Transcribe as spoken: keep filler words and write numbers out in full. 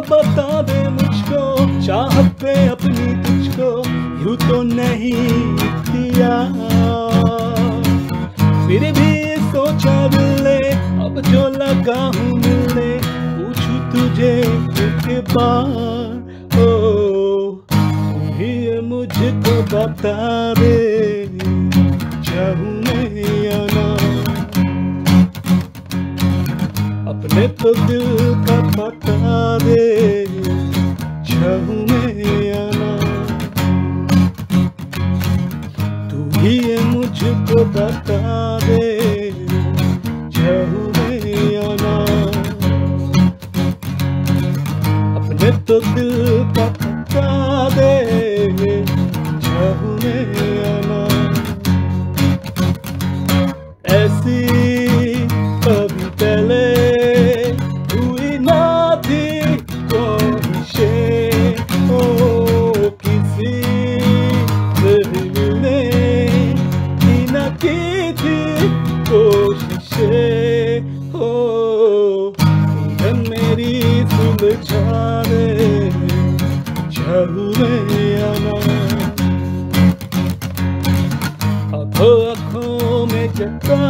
बता दे मुझको, चाहत पे अपनी तुझको यूं तो नहीं किया। फिर भी सोचा मिलने, अब जो लगा हूँ मिलने, पूछूं तुझे एक बार, ओ ही मुझको बता दे, चाहूं मैं या ना। अपने तो दिल का बता दे, चाहूं मैं या ना। तू ही मुझको बता दे, चाहूं मैं या ना। अपने तो दिल का बता दे, चाहूं मैं या ना। ऐसी कभी पहले हुई ना थी कोशिशें, ओ किसी से मिलने की ना की थी कोशिशें, ओ उलझन मेरी सुलझा दे, चाहूं मैं या ना। आँखों आँखों में जता